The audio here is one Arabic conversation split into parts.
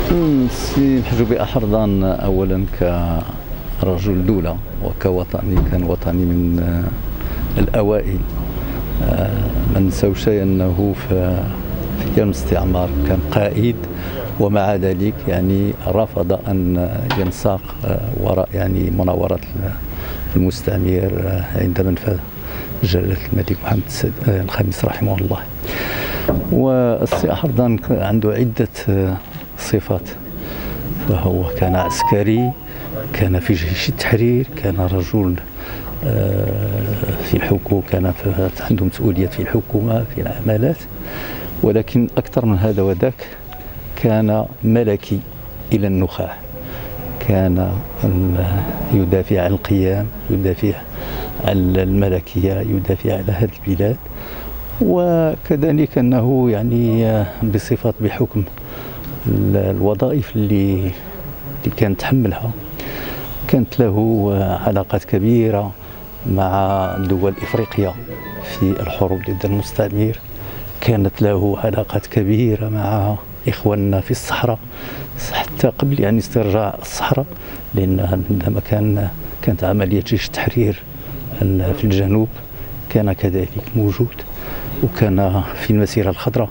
السي محجوبي أحرضان أولا كرجل دولة وكوطني، كان وطني من الأوائل. ما نساوش أنه في أيام الاستعمار كان قائد، ومع ذلك يعني رفض أن ينساق وراء يعني مناورة المستعمر عندما انفذ جلالة الملك محمد الخامس رحمه الله. والسي أحرضان عنده عدة صفات، فهو كان عسكري، كان في جيش التحرير، كان رجل في الحكومة، كان عنده مسؤوليات في الحكومة في العمالات، ولكن أكثر من هذا وذاك كان ملكي إلى النخاع. كان يدافع عن القيم، يدافع عن الملكية، يدافع على هذه البلاد، وكذلك أنه يعني بحكم الوظائف اللي كانت تحملها كانت له علاقات كبيرة مع دول إفريقيا في الحروب ضد المستعمر، كانت له علاقات كبيرة مع إخواننا في الصحراء حتى قبل يعني استرجاع الصحراء، لأن عندما كانت عملية جيش التحرير في الجنوب كان كذلك موجود، وكان في المسيرة الخضراء.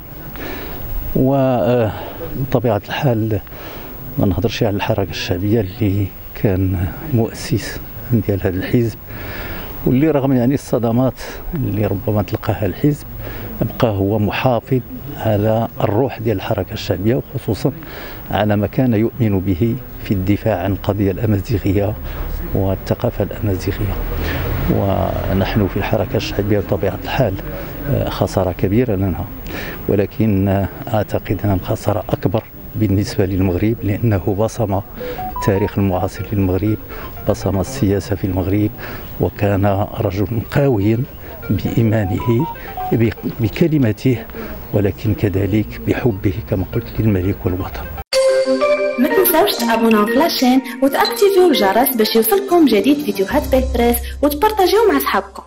وبطبيعة الحال ما نهضرش على الحركة الشعبية اللي كان مؤسس ديال هذا الحزب، واللي رغم يعني الصدمات اللي ربما تلقاها الحزب بقى هو محافظ على الروح ديال الحركة الشعبية، وخصوصا على ما كان يؤمن به في الدفاع عن القضية الأمازيغية والثقافة الأمازيغية. ونحن في الحركة الشعبية بطبيعة الحال خسارة كبيرة لنا، ولكن أعتقد أن الخسارة أكبر بالنسبة للمغرب، لأنه بصم التاريخ المعاصر للمغرب، بصم السياسة في المغرب، وكان رجل قويا بإيمانه بكلمته، ولكن كذلك بحبه كما قلت للملك والوطن. ما تنساوش تابوناو في لاشين وتاكتيفيو الجرس باش يوصلكم جديد فيديوهات بالبريس وتبارطاجيو مع صحابكم.